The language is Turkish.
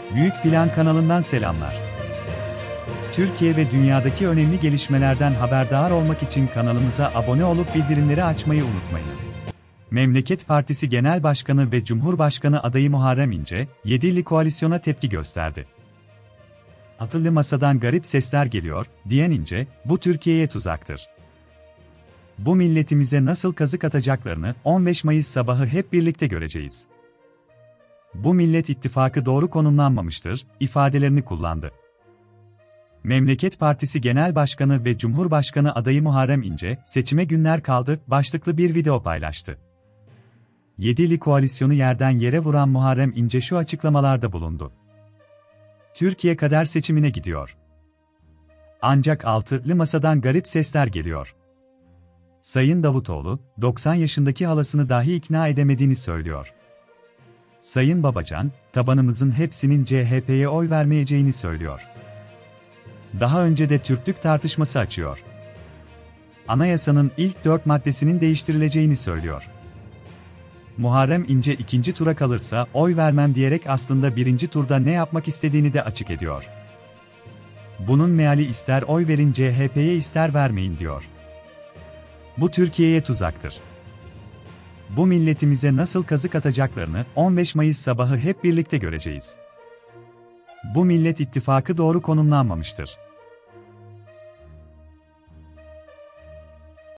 Büyük Plan kanalından selamlar. Türkiye ve dünyadaki önemli gelişmelerden haberdar olmak için kanalımıza abone olup bildirimleri açmayı unutmayınız. Memleket Partisi Genel Başkanı ve Cumhurbaşkanı adayı Muharrem İnce, 7'li koalisyona tepki gösterdi. "Altılı masadan garip sesler geliyor," diyen İnce, "Bu Türkiye'ye tuzaktır. Bu milletimize nasıl kazık atacaklarını 15 Mayıs sabahı hep birlikte göreceğiz. Bu Millet İttifakı doğru konumlanmamıştır," ifadelerini kullandı. Memleket Partisi Genel Başkanı ve Cumhurbaşkanı adayı Muharrem İnce, "Seçime günler kaldı" başlıklı bir video paylaştı. 7'li koalisyonu yerden yere vuran Muharrem İnce şu açıklamalarda bulundu. "Türkiye kader seçimine gidiyor. Ancak altılı masadan garip sesler geliyor. Sayın Davutoğlu, 90 yaşındaki halasını dahi ikna edemediğini söylüyor. Sayın Babacan, tabanımızın hepsinin CHP'ye oy vermeyeceğini söylüyor. Daha önce de Türklük tartışması açıyor. Anayasanın ilk 4 maddesinin değiştirileceğini söylüyor. Muharrem İnce ikinci tura kalırsa oy vermem diyerek aslında birinci turda ne yapmak istediğini de açık ediyor. Bunun meali ister oy verin CHP'ye ister vermeyin diyor. Bu Türkiye'ye tuzaktır. Bu milletimize nasıl kazık atacaklarını 15 Mayıs sabahı hep birlikte göreceğiz. Bu Millet İttifakı doğru konumlanmamıştır.